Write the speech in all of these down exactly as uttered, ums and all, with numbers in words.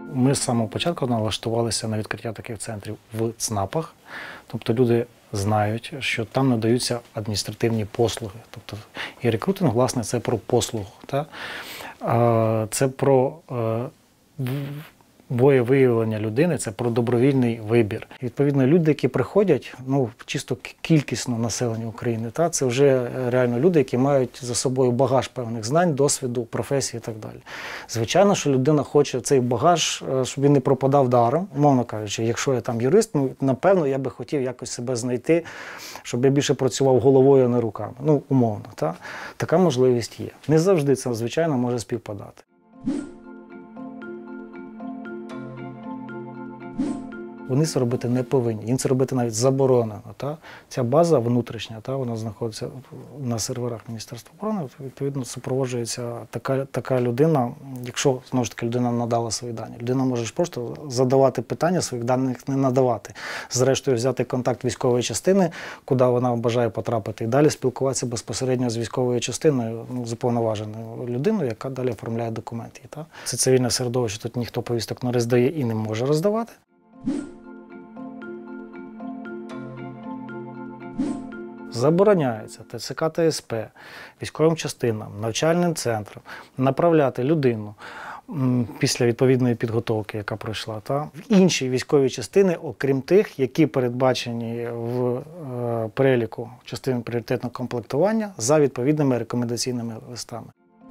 Ми з самого початку налаштувалися на відкриття таких центрів в ЦНАПах. Тобто люди знають, що там надаються адміністративні послуги. Тобто і рекрутинг, власне, це про послугу. Та? Це про волевиявлення людини, це про добровільний вибір. І, відповідно, люди, які приходять, ну, чисто кількісно населення України, та, це вже реально люди, які мають за собою багаж певних знань, досвіду, професії і так далі. Звичайно, що людина хоче цей багаж, щоб він не пропадав даром. Умовно кажучи, якщо я там юрист, ну, напевно, я би хотів якось себе знайти, щоб я більше працював головою, а не руками. Ну, умовно, та. Така можливість є. Не завжди це, звичайно, може співпадати. Вони це робити не повинні, їм це робити навіть заборонено. Та? Ця база внутрішня, та, вона знаходиться на серверах Міністерства оборони, відповідно, супроводжується така, така людина, якщо, знову ж таки, людина надала свої дані. Людина може просто задавати питання, своїх даних не надавати. Зрештою, взяти контакт військової частини, куди вона бажає потрапити, і далі спілкуватися безпосередньо з військовою частиною, ну, з уповноваженою людиною, яка далі оформляє документи. Та? Це цивільне середовище, тут ніхто повісток не роздає і не може роздавати. Забороняється ТЦК та СП, військовим частинам, навчальним центрам направляти людину після відповідної підготовки, яка пройшла, та, в інші військові частини, окрім тих, які передбачені в е, переліку частин пріоритетного комплектування за відповідними рекомендаційними листами.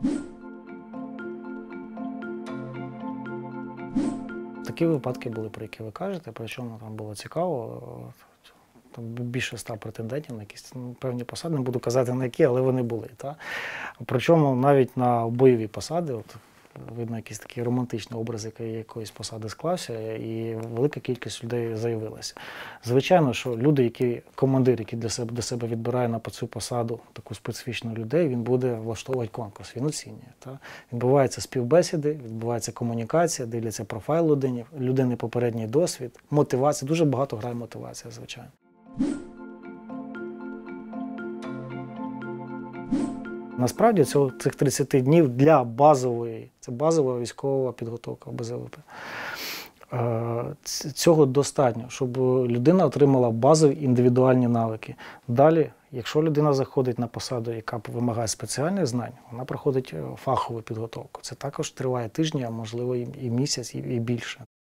Такі випадки були, про які ви кажете, причому там було цікаво. Там більше ста претендентів на якісь, ну, певні посади, не буду казати на які, але вони були. Та? Причому навіть на бойові посади, от, видно якийсь такий романтичний образ якоїсь посади склався, і велика кількість людей заявилася. Звичайно, що люди, які, командир, який для себе, для себе відбирає на цю посаду таку специфічну людей, він буде влаштовувати конкурс, він оцінює. Та? Відбуваються співбесіди, відбувається комунікація, дивляться профайл людини, людини попередній досвід, мотивація, дуже багато грає мотивація, звичайно. Насправді цих тридцять днів для базової, це базова військова підготовка, Б З В П. Цього достатньо, щоб людина отримала базові індивідуальні навики. Далі, якщо людина заходить на посаду, яка вимагає спеціальних знань, вона проходить фахову підготовку. Це також триває тижні, а можливо і місяць, і більше.